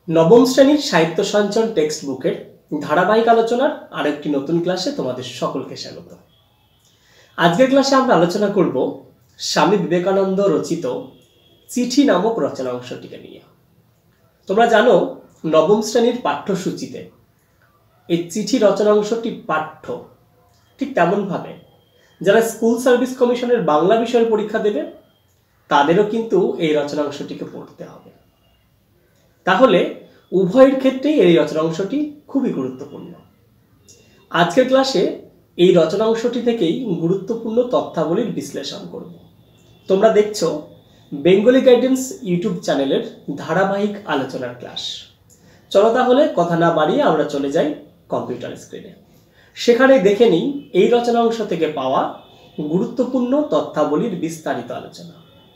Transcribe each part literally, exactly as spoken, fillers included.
নবম শ্রেণীর সাহিত্য সঞ্চন টেক্সট বুকের ধারাবাহিক আলোচনার আরেকটি নতুন ক্লাসে তোমাদের সকলকে স্বাগত। আজকের ক্লাসে আমরা আলোচনা করব স্বামী বিবেকানন্দ রচিত চিঠি নামক রচনা অংশটিকে নিয়ে। তোমরা জানো নবম শ্রেণীর পাঠ্যসূচিতে এই চিঠি রচনা অংশটি পাঠ্য। ঠিক তেমনভাবে যারা স্কুল সার্ভিস কমিশনের বাংলা বিষয়ের পরীক্ষা দেবে তাদেরও কিন্তু এই রচনা অংশটিকে পড়তে হবে। তাহলে উভয়ের ক্ষেত্রেই এই রচনা অংশটি খুবই গুরুত্বপূর্ণ। আজকের ক্লাসে এই রচনা অংশটি থেকেই গুরুত্বপূর্ণ তথ্যাবলীর বিশ্লেষণ করব। তোমরা দেখছো বেঙ্গলি গাইডেন্স ইউটিউব চ্যানেলের ধারাবাহিক আলোচনার ক্লাস। চলো তাহলে কথা না বাড়িয়ে আমরা চলে যাই কম্পিউটার স্ক্রিনে। সেখানে দেখে নিই এই রচনা অংশ থেকে পাওয়া গুরুত্বপূর্ণ তথ্যাবলীর বিস্তারিত আলোচনা।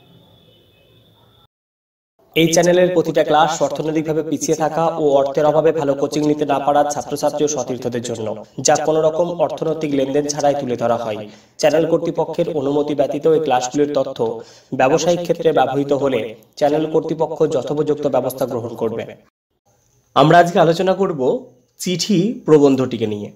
এই চ্যানেলের প্রতিটা ক্লাস অর্থনৈতিকভাবে পিছিয়ে থাকা ও অর্থের অভাবে ভালো কোচিং নিতে না পারা ছাত্রছাত্রী ও সতীর্থদের জন্য, যা কোনো রকম অর্থনৈতিক লেনদেন ছাড়াই তুলে ধরা হয়। চ্যানেল কর্তৃপক্ষের অনুমতি ব্যতীত এই ক্লাসগুলির তথ্য ব্যবসায়িক ক্ষেত্রে ব্যবহৃত হলে চ্যানেল কর্তৃপক্ষ যথোপযুক্ত ব্যবস্থা গ্রহণ করবে। আমরা আজকে আলোচনা করব চিঠি প্রবন্ধটিকে নিয়ে।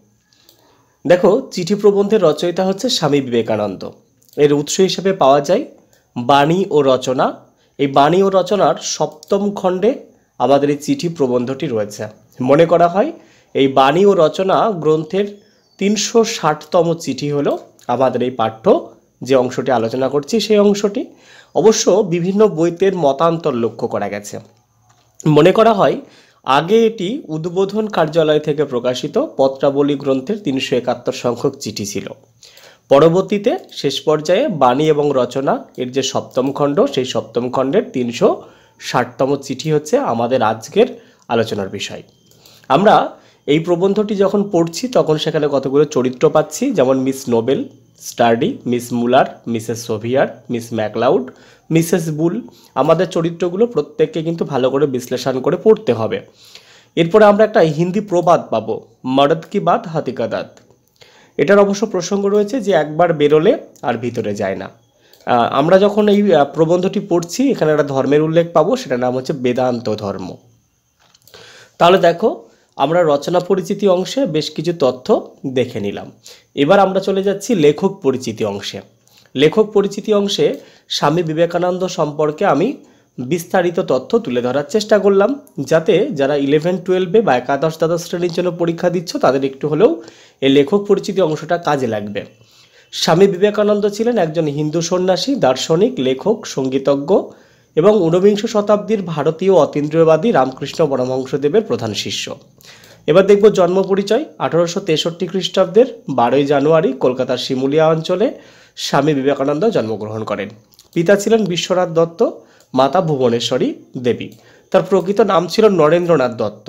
দেখো, চিঠি প্রবন্ধের রচয়িতা হচ্ছে স্বামী বিবেকানন্দ। এর উৎস হিসেবে পাওয়া যায় বাণী ও রচনা। এই বাণী ও রচনার সপ্তম খণ্ডে আমাদের এই চিঠি প্রবন্ধটি রয়েছে। মনে করা হয় এই বাণী ও রচনা গ্রন্থের তিনশো ষাটতম চিঠি হলো আমাদের এই পাঠ্য যে অংশটি আলোচনা করছি সেই অংশটি। অবশ্য বিভিন্ন বইতের মতান্তর লক্ষ্য করা গেছে। মনে করা হয় আগে এটি উদ্বোধন কার্যালয় থেকে প্রকাশিত পত্রাবলী গ্রন্থের তিনশো একাত্তর সংখ্যক চিঠি ছিল। পরবর্তীতে শেষ পর্যায়ে বাণী এবং রচনা এর যে সপ্তম খণ্ড সেই সপ্তম খণ্ডের তিনশো ষাটতম চিঠি হচ্ছে আমাদের আজকের আলোচনার বিষয়। আমরা এই প্রবন্ধটি যখন পড়ছি তখন সেখানে কতগুলো চরিত্র পাচ্ছি, যেমন Miss Noble, Sturdy, Miss Muller, Mrs Sevier, Miss MacLeod, Mrs Bull. আমাদের চরিত্রগুলো প্রত্যেককে কিন্তু ভালো করে বিশ্লেষণ করে পড়তে হবে। এরপরে আমরা একটা হিন্দি প্রবাদ পাবো, মর্দ কি বাত হাতি কা দাঁত। এটার অবশ্য প্রসঙ্গ রয়েছে যে একবার বেরোলে আর ভিতরে যায় না। আমরা যখন এই প্রবন্ধটি পড়ছি এখানে একটা ধর্মের উল্লেখ পাবো, সেটার নাম হচ্ছে বেদান্ত ধর্ম। তাহলে দেখো, আমরা রচনা পরিচিতি অংশে বেশ কিছু তথ্য দেখে নিলাম। এবার আমরা চলে যাচ্ছি লেখক পরিচিতি অংশে। লেখক পরিচিতি অংশে স্বামী বিবেকানন্দ সম্পর্কে আমি বিস্তারিত তথ্য তুলে ধরার চেষ্টা করলাম, যাতে যারা ইলেভেন টুয়েলভে বা একাদশ দ্বাদশ শ্রেণীর জন্য পরীক্ষা দিচ্ছ তাদের একটু হলেও এই লেখক পরিচিতি অংশটা কাজে লাগবে। স্বামী বিবেকানন্দ ছিলেন একজন হিন্দু সন্ন্যাসী, দার্শনিক, লেখক, সঙ্গীতজ্ঞ এবং ঊনবিংশ শতাব্দীর ভারতীয় অতীন্দ্রিয়বাদী রামকৃষ্ণ পরমহংসদেবের প্রধান শিষ্য। এবার দেখব জন্ম পরিচয়। আঠারোশো তেষট্টি খ্রিস্টাব্দের বারোই জানুয়ারি কলকাতার শিমুলিয়া অঞ্চলে স্বামী বিবেকানন্দ জন্মগ্রহণ করেন। পিতা ছিলেন বিশ্বনাথ দত্ত, মাতা ভুবনেশ্বরী দেবী। তার প্রকৃত নাম ছিল নরেন্দ্রনাথ দত্ত।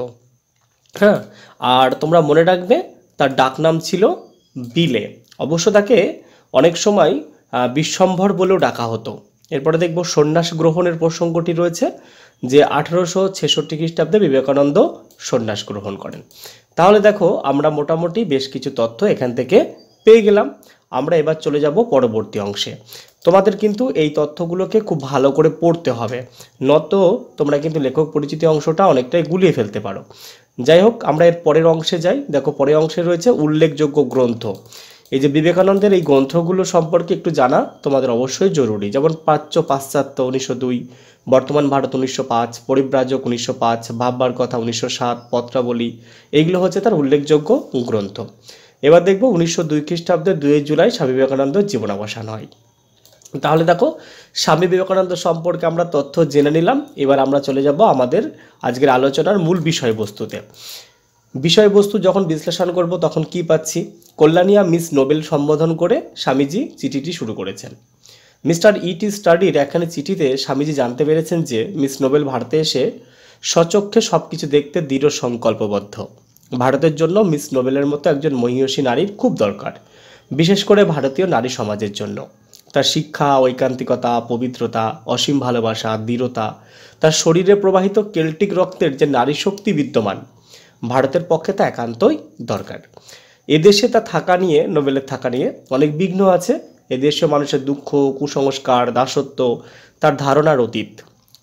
হ্যাঁ, আর তোমরা মনে রাখবে তার ডাকনাম ছিল বিলে। অবশ্য তাকে অনেক সময় বিশ্বম্ভর বলেও ডাকা হতো। এরপরে দেখব সন্ন্যাস গ্রহণের প্রসঙ্গটি রয়েছে, যে আঠারোশো ছেষট্টি খ্রিস্টাব্দে বিবেকানন্দ সন্ন্যাস গ্রহণ করেন। তাহলে দেখো, আমরা মোটামুটি বেশ কিছু তথ্য এখান থেকে পেয়ে গেলাম। আমরা এবার চলে যাব পরবর্তী অংশে। তোমাদের কিন্তু এই তথ্যগুলোকে খুব ভালো করে পড়তে হবে, নত তোমরা কিন্তু লেখক পরিচিতি অংশটা অনেকটাই গুলিয়ে ফেলতে পারো। যাই হোক, আমরা এর পরের অংশে যাই। দেখো, পরের অংশে রয়েছে উল্লেখযোগ্য গ্রন্থ। এই যে বিবেকানন্দের এই গ্রন্থগুলো সম্পর্কে একটু জানা তোমাদের অবশ্যই জরুরি। যেমন প্রাচ্য পাশ্চাত্য উনিশশো দুই, বর্তমান ভারত উনিশশো পাঁচ, পরিব্রাজক উনিশশো পাঁচ, ভাববার কথা উনিশশো সাত, পত্রাবলী, এইগুলো হচ্ছে তার উল্লেখযোগ্য গ্রন্থ। এবার দেখব উনিশশো দুই খ্রিস্টাব্দের দুই জুলাই স্বামী বিবেকানন্দের জীবনাবসান হয়। তাহলে দেখো, স্বামী বিবেকানন্দ সম্পর্কে আমরা তথ্য জেনে নিলাম। এবার আমরা চলে যাব আমাদের আজকের আলোচনার মূল বিষয়বস্তুতে। বিষয়বস্তু যখন বিশ্লেষণ করব তখন কি পাচ্ছি? কল্যাণিয়া মিস নোবেল সম্বোধন করে স্বামীজি চিঠিটি শুরু করেছেন। মিস্টার ইটি স্টাডির একখানি চিঠিতে স্বামীজি জানতে পেরেছেন যে মিস নোবেল ভারতে এসে স্বচক্ষে সব কিছু দেখতে দৃঢ় সংকল্পবদ্ধ। ভারতের জন্য মিস নোবেলের মতো একজন মহীয়সী নারীর খুব দরকার, বিশেষ করে ভারতীয় নারী সমাজের জন্য। তার শিক্ষা, ঐকান্তিকতা, পবিত্রতা, অসীম ভালোবাসা, দৃঢ়তা, তার শরীরে প্রবাহিত কেল্টিক রক্তের যে নারী শক্তি বিদ্যমান, ভারতের পক্ষে তা একান্তই দরকার। এদেশে তা থাকা নিয়ে, নোবেলের থাকা নিয়ে অনেক বিঘ্ন আছে। এদেশীয় মানুষের দুঃখ, কুসংস্কার, দাসত্ব তার ধারণার অতীত।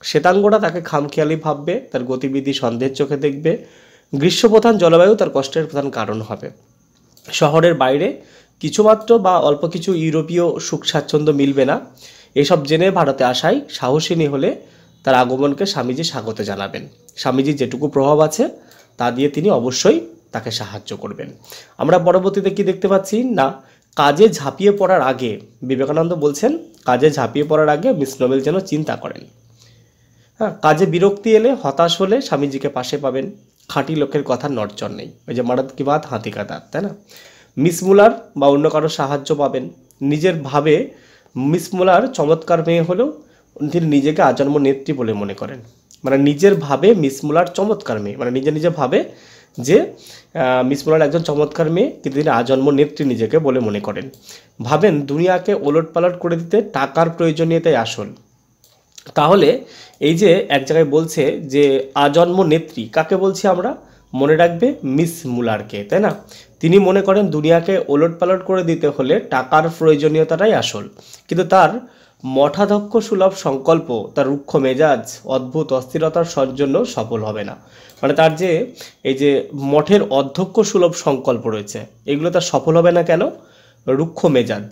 শ্বেতাঙ্গরা তাকে খামখেয়ালি ভাববে, তার গতিবিধি সন্দেহের চোখে দেখবে। গ্রীষ্মপ্রধান জলবায়ু তার কষ্টের প্রধান কারণ হবে। শহরের বাইরে কিছুমাত্র বা অল্প কিছু ইউরোপীয় সুখ স্বাচ্ছন্দ্য মিলবে না। এসব জেনে ভারতে আসায় সাহসিনী হলে তার আগমনকে স্বামীজি স্বাগত জানাবেন। স্বামীজির যেটুকু প্রভাব আছে তা দিয়ে তিনি অবশ্যই তাকে সাহায্য করবেন। আমরা পরবর্তীতে কি দেখতে পাচ্ছি না, কাজে ঝাঁপিয়ে পড়ার আগে বিবেকানন্দ বলছেন কাজে ঝাঁপিয়ে পড়ার আগে মিস নোবেল যেন চিন্তা করেন। হ্যাঁ, কাজে বিরক্তি এলে হতাশ হলে স্বামীজিকে পাশে পাবেন। খাঁটি লোকের কথা নড়চড় নেই, ওই যে মারাত কি বাত হাতি কা দাঁত, তাই না? মিস মুলার বা অন্য কারো সাহায্য পাবেন। নিজের ভাবে মিস মুলার চমৎকার মেয়ে হলেও তিনি নিজেকে আজন্ম নেত্রী বলে মনে করেন। মানে নিজের ভাবে মিস মুলার চমৎকার মেয়ে, মানে নিজে নিজে ভাবে যে মিস মুলার একজন চমৎকার মেয়ে, কিন্তু তিনি আজন্ম নেত্রী নিজেকে বলে মনে করেন। ভাবেন দুনিয়াকে ওলট পালট করে দিতে টাকার প্রয়োজনীয়তাই আসল। তাহলে এই যে এক জায়গায় বলছে যে আজন্ম নেত্রী, কাকে বলছি আমরা? মনে রাখবে মিস মুলারকে, তাই না? তিনি মনে করেন দুনিয়াকে ওলট পালট করে দিতে হলে টাকার প্রয়োজনীয়তাটাই আসল, কিন্তু তার মঠাধ্যক্ষ সুলভ সংকল্প, তার রুক্ষ মেজাজ, অদ্ভুত অস্থিরতার জন্য সফল হবে না। মানে তার যে এই যে মঠের অধ্যক্ষ সুলভ সংকল্প রয়েছে, এগুলো তার সফল হবে না কেন? রুক্ষ মেজাজ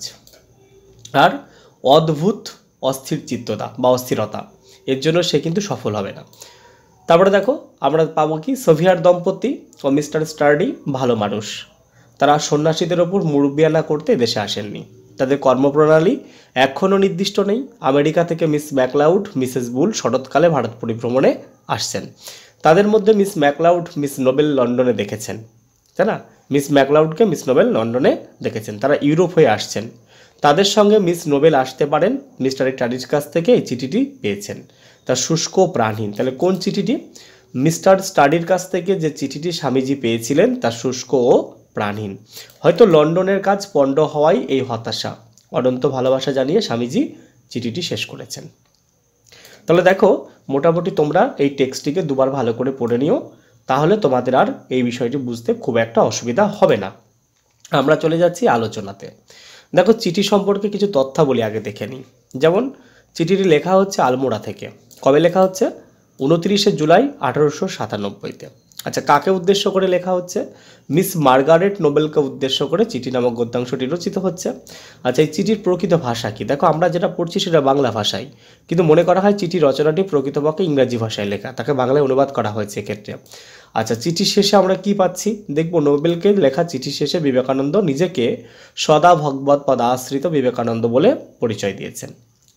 আর অদ্ভুত অস্থির চিত্ততা বা অস্থিরতা, এর জন্য সে কিন্তু সফল হবে না। তারপরে দেখো আমরা পাবো কি, সোভিয়ার দম্পতি ও মিস্টার স্টার্ডি ভালো মানুষ। তারা সন্ন্যাসীদের ওপর মুরব্বিয়ানা করতে দেশে আসেননি। তাদের কর্মপ্রণালী এখনও নির্দিষ্ট নেই। আমেরিকা থেকে মিস ম্যাকলাউড মিসেস বুল শরৎকালে ভারত পরিভ্রমণে আসছেন। তাদের মধ্যে মিস ম্যাকলাউড মিস নোবেল লন্ডনে দেখেছেন, তাই না? মিস ম্যাকলাউডকে মিস নোবেল লন্ডনে দেখেছেন। তারা ইউরোপ হয়ে আসছেন। তাদের সঙ্গে মিস নোবেল আসতে পারেন। মিস্টার স্টাডির কাছ থেকে এই চিঠিটি পেয়েছেন, তার শুষ্ক প্রাণহীন। তাহলে কোন চিঠিটি? মিস্টার স্টাডির কাছ থেকে যে চিঠিটি স্বামীজি পেয়েছিলেন তার শুষ্ক ও প্রাণহীন। হয়তো লন্ডনের কাজ পণ্ড হওয়ায় এই হতাশা। অনন্ত ভালোবাসা জানিয়ে স্বামীজি চিঠিটি শেষ করেছেন। তাহলে দেখো মোটামুটি তোমরা এই টেক্সটটিকে দুবার ভালো করে পড়ে নিও, তাহলে তোমাদের আর এই বিষয়টি বুঝতে খুব একটা অসুবিধা হবে না। আমরা চলে যাচ্ছি আলোচনাতে। দেখো চিঠি সম্পর্কে কিছু তথ্যাবলী আগে দেখে নিই। যেমন চিঠিটি লেখা হচ্ছে আলমোড়া থেকে। কবে লেখা হচ্ছে? উনত্রিশে জুলাই আঠারোশো সাতানব্বইতে। আচ্ছা, কাকে উদ্দেশ্য করে লেখা হচ্ছে? মিস মার্গারেট নোবেলকে উদ্দেশ্য করে চিঠি নামক গদ্যাংশটি রচিত হচ্ছে। আচ্ছা, এই চিঠির প্রকৃত ভাষা কি? দেখো আমরা যেটা পড়ছি সেটা বাংলা ভাষায়, কিন্তু মনে করা হয় চিঠি রচনাটি প্রকৃতপক্ষে ইংরাজি ভাষায় লেখা, তাকে বাংলায় অনুবাদ করা হয়েছে এক্ষেত্রে। আচ্ছা, চিঠির শেষে আমরা কি পাচ্ছি? দেখব নোবেলকে লেখা চিঠির শেষে বিবেকানন্দ নিজেকে সদা ভগবৎ পদা আশ্রিত বিবেকানন্দ বলে পরিচয় দিয়েছেন।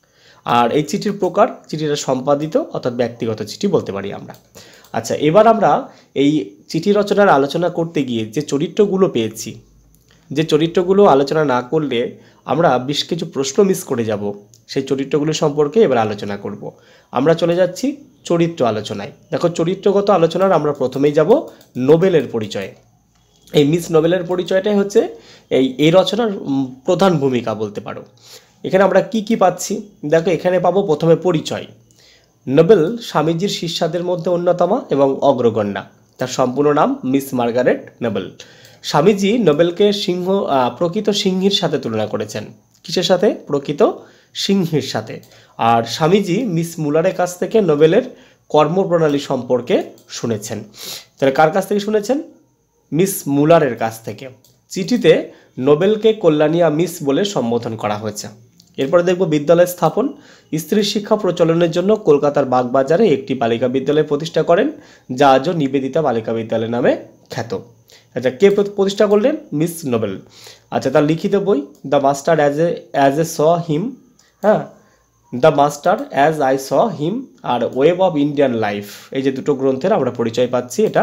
আর এই চিঠির প্রকার, চিঠিটা সম্পাদিত অর্থাৎ ব্যক্তিগত চিঠি বলতে পারি আমরা। আচ্ছা, এবার আমরা এই চিঠি রচনার আলোচনা করতে গিয়ে যে চরিত্রগুলো পেয়েছি, যে চরিত্রগুলো আলোচনা না করলে আমরা বেশ কিছু প্রশ্ন মিস করে যাব, সেই চরিত্রগুলো সম্পর্কে এবার আলোচনা করব। আমরা চলে যাচ্ছি চরিত্র আলোচনায়। দেখো চরিত্রগত আলোচনার আমরা প্রথমেই যাব নোবেলের পরিচয়ে। এই মিস নোবেলের পরিচয়টাই হচ্ছে এই এই রচনার প্রধান ভূমিকা বলতে পারো। এখানে আমরা কি কি পাচ্ছি? দেখো এখানে পাবো প্রথমে পরিচয়। নোবেল স্বামীজির শিষ্যাদের মধ্যে অন্যতমা এবং অগ্রগণ্যা। তার সম্পূর্ণ নাম মিস মার্গারেট নোবেল। স্বামীজি নোবেলকে সিংহ প্রকৃত সিংহীর সাথে তুলনা করেছেন। কিসের সাথে? প্রকৃত সিংহীর সাথে। আর স্বামীজি মিস মুলারের কাছ থেকে নোবেলের কর্মপ্রণালী সম্পর্কে শুনেছেন। তাহলে কার কাছ থেকে শুনেছেন? মিস মুলারের কাছ থেকে। চিঠিতে নোবেলকে কল্যাণিয়া মিস বলে সম্বোধন করা হয়েছে। এরপরে দেখব বিদ্যালয় স্থাপন। স্ত্রী শিক্ষা প্রচলনের জন্য কলকাতার বাগবাজারে একটি বালিকা বিদ্যালয় প্রতিষ্ঠা করেন, যা আজও নিবেদিতা বালিকা বিদ্যালয় নামে খ্যাত। আচ্ছা, কে প্রতিষ্ঠা করলেন? Miss Noble. আচ্ছা, তার লিখিত বই the master as a as a saw him, হ্যাঁ the master as I saw him আর ওয়েব অফ ইন্ডিয়ান লাইফ, এই যে দুটো গ্রন্থের আমরা পরিচয় পাচ্ছি, এটা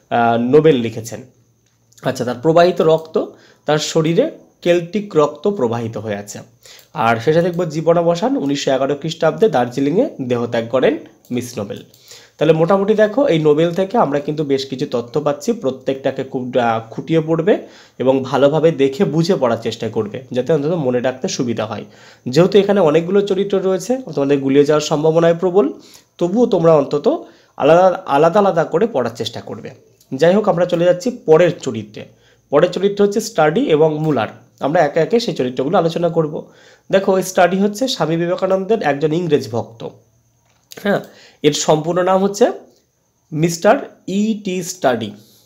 নোবেল লিখেছেন। আচ্ছা, তার প্রবাহিত রক্ত, তার শরীরে কেল্টিক রক্ত প্রবাহিত হয়ে আছে। আর শেষে দেখব জীবনাবসান উনিশশো এগারো খ্রিস্টাব্দে দার্জিলিংয়ে দেহত্যাগ করেন মিস নোবেল। তাহলে মোটামুটি দেখো এই নোবেল থেকে আমরা কিন্তু বেশ কিছু তথ্য পাচ্ছি। প্রত্যেকটাকে খুব খুঁটিয়ে পড়বে এবং ভালোভাবে দেখে বুঝে পড়ার চেষ্টা করবে, যাতে অন্তত মনে রাখতে সুবিধা হয়। যেহেতু এখানে অনেকগুলো চরিত্র রয়েছে, তোমাদের গুলিয়ে যাওয়ার সম্ভাবনায় প্রবল, তবুও তোমরা অন্তত আলাদা আলাদা আলাদা করে পড়ার চেষ্টা করবে। যাই হোক, আমরা চলে যাচ্ছি পরের চরিত্রে। পরের চরিত্র হচ্ছে স্টাডি এবং মুলার। আমরা একে একে সেই চরিত্রগুলো আলোচনা করব। দেখো স্টাডি হচ্ছে স্বামী বিবেকানন্দের একজন ইংরেজ ভক্ত। হ্যাঁ, এর সম্পূর্ণ নাম হচ্ছে মিস্টার ই টি স্টাডি।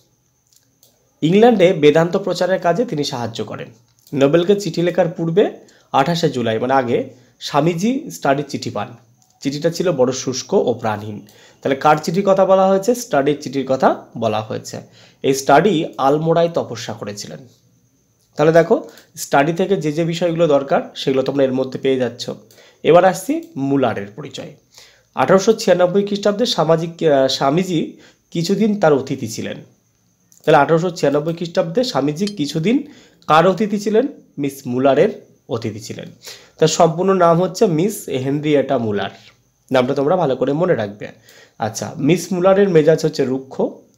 ইংল্যান্ডে বেদান্ত প্রচারের কাজে তিনি সাহায্য করেন। নোবেলকে চিঠি লেখার পূর্বে আঠাশে জুলাই মানে আগে স্বামীজি স্টাডির চিঠি পান। চিঠিটা ছিল বড় শুষ্ক ও প্রাণহীন। তাহলে কার চিঠির কথা বলা হয়েছে? স্টাডির চিঠির কথা বলা হয়েছে। এই স্টাডি আলমোড়ায় তপস্যা করেছিলেন। তাহলে দেখো, স্টাডি থেকে যে যে বিষয়গুলো দরকার সেগুলো তোমরা এর মধ্যে পেয়ে যাচ্ছ। এবার আসছি মুলারের পরিচয়। আঠারোশো ছিয়ানব্বই খ্রিস্টাব্দে সামাজিক স্বামীজি কিছুদিন তার অতিথি ছিলেন। তাহলে আঠারোশো ছিয়ানব্বই খ্রিস্টাব্দে স্বামীজি কিছুদিন কার অতিথি ছিলেন? মিস মুলারের অতিথি ছিলেন। তার সম্পূর্ণ নাম হচ্ছে মিস হেনরিয়েটা মুলার। নামটা তোমরা ভালো করে মনে রাখবে। আচ্ছা, মিস মুলারের মেজাজ হচ্ছে রুক্ষ,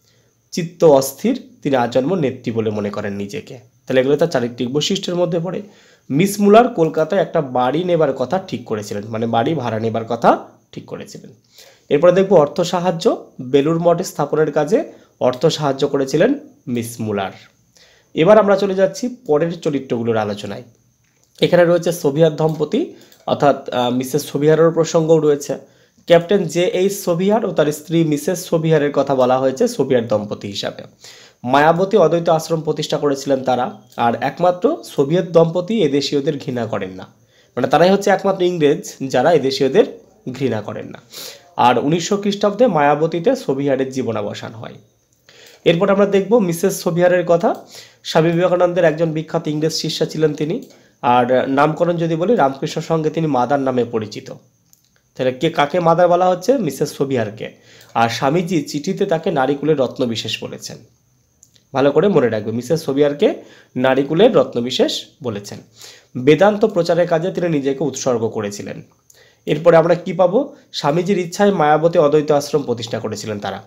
চিত্ত অস্থির, তিনি আজন্ম নেত্রী বলে মনে করেন নিজেকে। তাহলে এগুলো তার চারিত্রিক বৈশিষ্ট্যের মধ্যে পড়ে। মিস মুলার কলকাতায় একটা বাড়ি নেবার কথা ঠিক করেছিলেন, মানে বাড়ি ভাড়া নেবার কথা ঠিক করেছিলেন। এরপরে দেখব অর্থ সাহায্য। বেলুর মঠ স্থাপনের কাজে অর্থ সাহায্য করেছিলেন মিস মুলার। এবার আমরা চলে যাচ্ছি পরের চরিত্রগুলোর আলোচনায়। এখানে রয়েছে সোভিয়ার দম্পতি, অর্থাৎ মিসেস সোভিয়ারের প্রসঙ্গও রয়েছে। ক্যাপ্টেন জে এইচ সোভিয়ার ও তার স্ত্রী মিসেস সোভিয়ারের কথা বলা হয়েছে সোভিয়ার দম্পতি হিসাবে। মায়াবতী অদ্বৈত আশ্রম প্রতিষ্ঠা করেছিলেন তারা। আর একমাত্র সোভিয়েত দম্পতি এদেশীয়দের ঘৃণা করেন না, মানে তারাই হচ্ছে একমাত্র ইংরেজ যারা এদেশীয়দের ঘৃণা করেন না। আর উনিশশো খ্রিস্টাব্দে মায়াবতীতে সোভিয়ারের জীবনাবসান হয়। এরপর আমরা দেখব মিসেস সোভিয়ারের কথা। স্বামী বিবেকানন্দের একজন বিখ্যাত ইংরেজ শিষ্যা ছিলেন তিনি। আর নামকরণ যদি বলি, রামকৃষ্ণ সঙ্গে তিনি মাদার নামে পরিচিত। তাহলে কে কাকে মাদার বলা হচ্ছে? মিসেস সোভিয়ারকে। আর স্বামীজি চিঠিতে তাকে নারীকুলের রত্নবিশেষ বলেছেন। ভালো করে মনে রাখবে, মিসেস সোভিয়ারকে নারীকুলের রত্নবিশেষ বলেছেন। বেদান্ত প্রচারের কাজে তিনি নিজেকে উৎসর্গ করেছিলেন। এরপরে আমরা কি পাবো? স্বামীজির ইচ্ছায় মায়াবতী অদ্বৈত আশ্রম প্রতিষ্ঠা করেছিলেন তারা।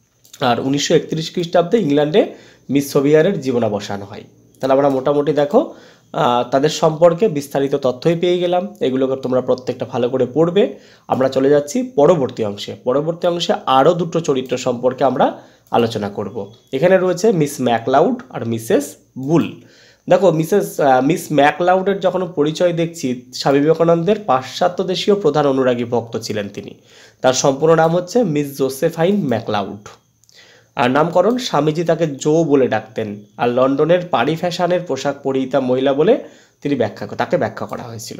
আর উনিশশো একত্রিশ খ্রিস্টাব্দে ইংল্যান্ডে মিস সোভিয়ারের জীবনাবসান হয়। তাহলে আমরা মোটামুটি দেখো তাদের সম্পর্কে বিস্তারিত তথ্যই পেয়ে গেলাম। এগুলোকে তোমরা প্রত্যেকটা ভালো করে পড়বে। আমরা চলে যাচ্ছি পরবর্তী অংশে। পরবর্তী অংশে আরও দুটো চরিত্র সম্পর্কে আমরা আলোচনা করব। এখানে রয়েছে মিস ম্যাকলাউড আর মিসেস বুল। দেখো, মিসেস মিস ম্যাকলাউডের যখন পরিচয় দেখছি, স্বামী বিবেকানন্দের পাশ্চাত্য দেশীয় প্রধান অনুরাগী ভক্ত ছিলেন তিনি। তার সম্পূর্ণ নাম হচ্ছে মিস জোসেফাইন ম্যাকলাউড। আর নামকরণ, স্বামীজি তাকে জো বলে ডাকতেন। আর লন্ডনের পারি ফ্যাশনের পোশাক পরিহিতা মহিলা বলে তিনি ব্যাখ্যা তাকে ব্যাখ্যা করা হয়েছিল।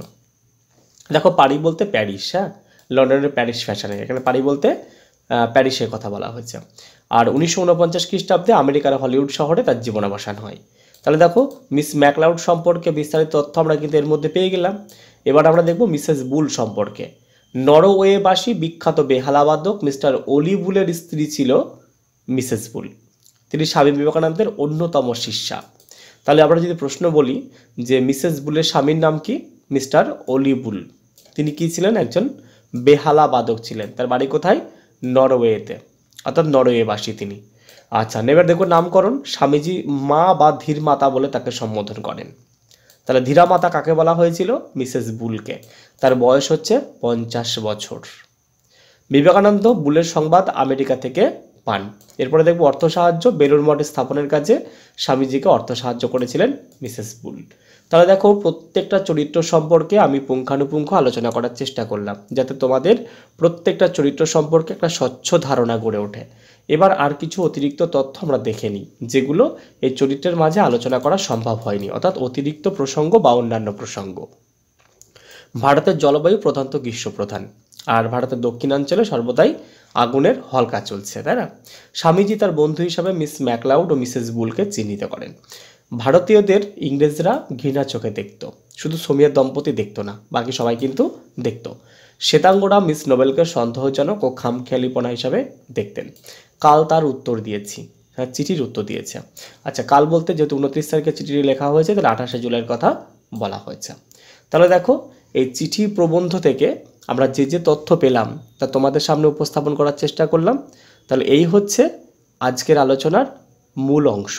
দেখো, পারি বলতে প্যারিস, হ্যাঁ, লন্ডনের প্যারিস ফ্যাশনের, এখানে পারি বলতে প্যারিসের কথা বলা হয়েছে। আর উনিশশো উনপঞ্চাশ খ্রিস্টাব্দে আমেরিকার হলিউড শহরে তার জীবনাবসান হয়। তাহলে দেখো, মিস ম্যাকলাউড সম্পর্কে বিস্তারিত তথ্য আমরা কিন্তু এর মধ্যে পেয়ে গেলাম। এবার আমরা দেখব মিসেস বুল সম্পর্কে। নরওয়েবাসী বিখ্যাত বেহালাবাদক মিস্টার অলি বুলের স্ত্রী ছিল মিসেস বুল। তিনি স্বামী বিবেকানন্দের অন্যতম শিষ্যা। তাহলে আমরা যদি প্রশ্ন বলি যে মিসেস বুলের স্বামীর নাম কি? মিস্টার অলি বুল। তিনি কি ছিলেন? একজন বেহালা বাদক ছিলেন। তার বাড়ি কোথায়? নরওয়েতে, অর্থাৎ নরওয়েবাসী তিনি। আচ্ছা, এবার দেখো নামকরণ। স্বামীজি মা বা ধীর মাতা বলে তাকে সম্বোধন করেন। তাহলে ধীরা মাতা কাকে বলা হয়েছিল? মিসেস বুলকে। তার বয়স হচ্ছে পঞ্চাশ বছর। বিবেকানন্দ বুলের সংবাদ আমেরিকা থেকে পান। এরপরে দেখব অর্থ সাহায্য। বেলুর মঠ স্থাপনের কাজে স্বামীজিকে অর্থ সাহায্য করেছিলেন মিসেস বুল। তাহলে দেখো, প্রত্যেকটা চরিত্র সম্পর্কে আমি পুঙ্খানুপুঙ্খ আলোচনা করার চেষ্টা করলাম, যাতে তোমাদের প্রত্যেকটা চরিত্র সম্পর্কে একটা স্বচ্ছ ধারণা গড়ে ওঠে। এবার আর কিছু অতিরিক্ত তথ্য আমরা দেখে নিই, যেগুলো এই চরিত্রের মাঝে আলোচনা করা সম্ভব হয়নি, অর্থাৎ অতিরিক্ত প্রসঙ্গ বা অন্যান্য প্রসঙ্গ। ভারতের জলবায়ু প্রধানত গ্রীষ্মপ্রধান। আর ভারতের দক্ষিণাঞ্চলে সর্বদাই আগুনের হলকা চলছে, তাই না? স্বামীজি তার বন্ধু হিসাবে মিস ম্যাকলাউড ও মিসেস বুলকে চিহ্নিত করেন। ভারতীয়দের ইংরেজরা ঘৃণা চোখে দেখত, শুধু সোভিয়েত দম্পতি দেখতো না, বাকি সবাই কিন্তু দেখত। শ্বেতাঙ্গরা মিস নোবেলকে সন্দেহজনক ও খামখেয়ালিপনা হিসাবে দেখতেন। কাল তার উত্তর দিয়েছি, হ্যাঁ, চিঠির উত্তর দিয়েছে। আচ্ছা, কাল বলতে যেহেতু উনত্রিশ তারিখে চিঠি লেখা হয়েছে, তাহলে আঠাশে জুলাইয়ের কথা বলা হয়েছে। তাহলে দেখো, এই চিঠি প্রবন্ধ থেকে আমরা যে যে তথ্য পেলাম তা তোমাদের সামনে উপস্থাপন করার চেষ্টা করলাম। তাহলে এই হচ্ছে আজকের আলোচনার মূল অংশ।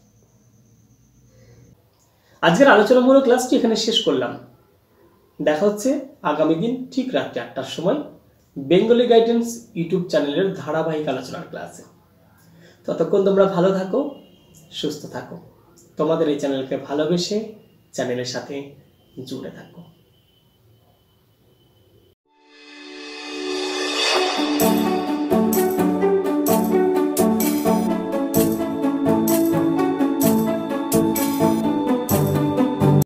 আজকের আলোচনামূলক ক্লাসটি এখানে শেষ করলাম। দেখা হচ্ছে আগামী দিন ঠিক রাত্রি আটটার সময় বেঙ্গলি গাইডেন্স ইউটিউব চ্যানেলের ধারাবাহিক আলোচনার ক্লাসে। ততক্ষণ তোমরা ভালো থাকো, সুস্থ থাকো। তোমাদের এই চ্যানেলকে ভালোবেসে চ্যানেলের সাথে জুড়ে থাকো।